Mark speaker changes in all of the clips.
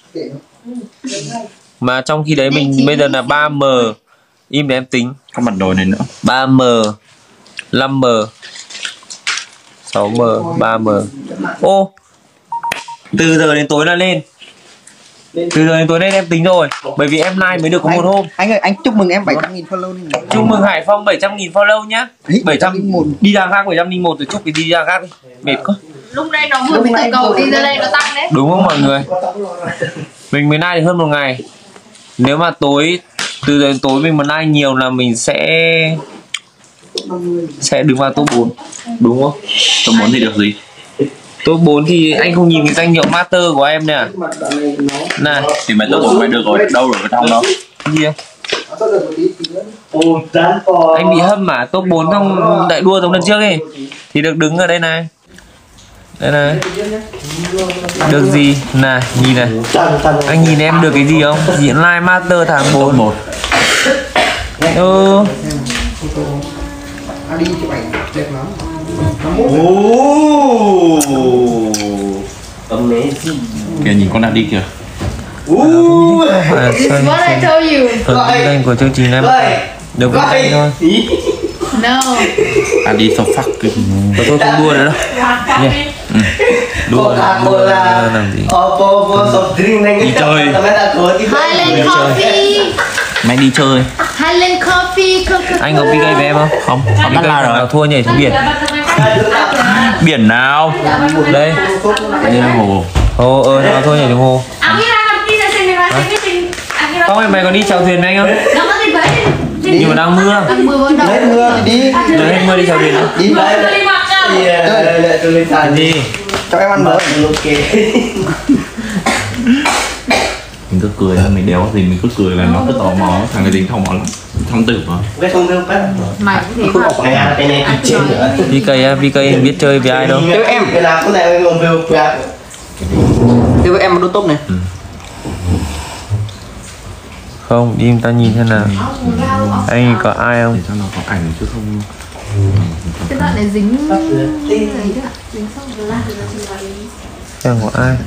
Speaker 1: Mà trong khi đấy mình bây giờ là 3M. Im để em tính.
Speaker 2: Có mặt đồ này nữa.
Speaker 1: 3M, 5M, 6M, 3M. Ô, từ giờ đến tối là lên. Từ giờ đến tối nay em tính rồi. Bởi vì em live mới được có một hôm.
Speaker 3: Anh ơi, anh chúc mừng em 700.000 follow đi.
Speaker 1: Chúc mừng Hải Phong 700.000 follow nhá. 701. Đi ra khác 701 rồi, chúc cái đi ra khác đi. Mệt quá.
Speaker 4: Lúc đây nó vừa mới từ cầu đi ra đây nó tăng đấy.
Speaker 1: Đúng không mọi người? Mình mới live được hơn một ngày. Nếu mà tối từ giờ đến tối mình mà live nhiều là mình sẽ đứng vào top 4. Đúng không?
Speaker 2: Top 4 thì được gì?
Speaker 1: Top 4 thì anh không nhìn cái danh hiệu master của em nè. Này,
Speaker 2: thì mày top 4 mày được rồi, đâu rồi trong đó.
Speaker 1: Gì à? Anh bị hâm mà, top 4 trong đại đua giống lần trước ấy thì được đứng ở đây này. Đây này. Được gì? Này, nhìn này. Anh nhìn em được cái gì không? Diễn live master tháng 4 1. Ừ.
Speaker 3: Đi chụp ảnh đẹp lắm.
Speaker 2: Kìa nhìn con nào đi kìa.
Speaker 4: What I told you.
Speaker 1: Kênh của chương trình em được với anh thôi.
Speaker 4: No.
Speaker 2: À đi so fuck cái.
Speaker 1: Tôi không đua nữa đâu. Yeah. Đua làm gì?
Speaker 2: Đi chơi.
Speaker 4: Highland Coffee.
Speaker 2: Mày đi chơi.
Speaker 4: Highland Coffee.
Speaker 1: Anh có PK với em không?
Speaker 2: Không.
Speaker 1: Không PK nào thua nhảy xuống biển.
Speaker 2: Biển nào?
Speaker 1: Đây.
Speaker 2: Đây là hồ.
Speaker 1: Hồ nào thua nhảy xuống hồ. Không em mày còn đi chèo thuyền với anh không? Nhưng mà đang mưa.
Speaker 3: Hết mưa thì đi.
Speaker 1: Rồi hết mưa đi chèo thuyền không?
Speaker 3: Đi đây.
Speaker 1: Đi.
Speaker 3: Cho em ăn mới.
Speaker 2: Mình cứ cười thôi, mình đéo gì mình cứ cười là nó cứ tò mò, thằng này tính tò mò lắm. Thông tử mà.
Speaker 4: Mày cũng thế
Speaker 1: VK em biết chơi với ai đâu.
Speaker 3: Chơi em. Chơi với em một đôi tốt này.
Speaker 1: Không, đi ta nhìn xem nào. Anh có ai không?
Speaker 2: Để cho nó có ảnh chứ không.
Speaker 4: cái đoạn này dính dính xong rồi.
Speaker 1: Xem có ai.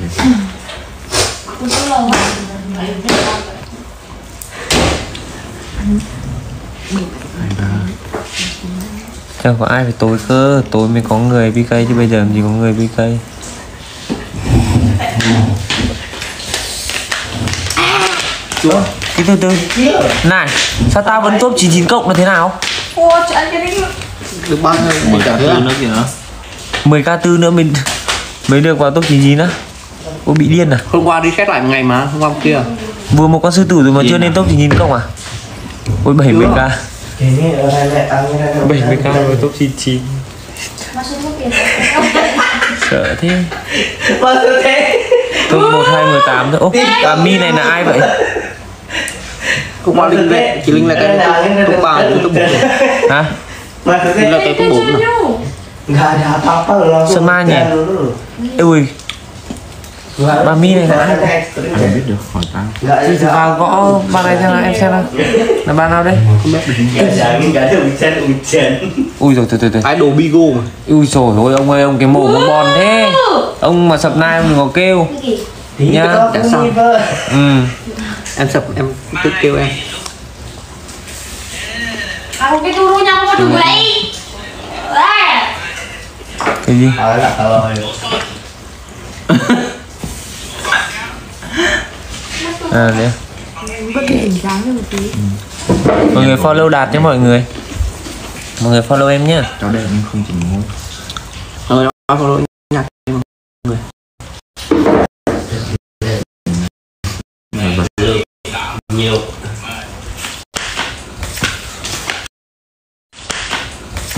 Speaker 1: Xem có ai phải tối cơ, tối mới có người PK chứ bây giờ làm gì có người PK. Cái từ này, sao tao vẫn top 99 cộng là thế nào?
Speaker 3: Được bao nhiêu?
Speaker 2: 10k4 nữa kìa.
Speaker 1: 10k4 nữa mình mới được vào top 99 á. Ô bị điên à?
Speaker 3: Hôm qua đi xét lại một ngày mà, hôm qua kia.
Speaker 1: Vừa một con sư tử rồi mà chưa lên top 99 cộng à? Ôi 70k. 70k rồi top 99. Sợ thế. Top 1, 2, 18 thôi. Ô, Mi này là ai vậy?
Speaker 3: Hôm qua Linh về, chị Linh là cái top 3, top 4.
Speaker 1: Hả?
Speaker 3: Linh là cái top 4 rồi.
Speaker 1: Sơn Mai nhỉ? Ui. Bà Mi này là ai?
Speaker 2: Không biết được, hỏi tao.
Speaker 1: Thì vào gõ bà này xem nào, em xem nào. Là bà nào đây?
Speaker 2: Không biết được.
Speaker 1: Ui rồi thôi.
Speaker 3: Idol Bigo mà.
Speaker 1: Ui trời ơi ông ơi, ông cái mồm ông bon thế. Ông mà sập nai ông đừng có kêu. Nhá.
Speaker 3: Đã xong.
Speaker 1: Em
Speaker 3: sập em cứ kêu em.
Speaker 4: Cái tu nhau có đừng lấy.
Speaker 1: Cái gì? À đấy.
Speaker 4: Cái hình dáng lên một tí.
Speaker 1: Mọi người follow Đạt nhé mọi người. Mọi người follow em nhé.
Speaker 2: Cháu đây em không chỉnh ngôi.
Speaker 3: Mọi người follow nhạc mọi người.
Speaker 2: Nhiều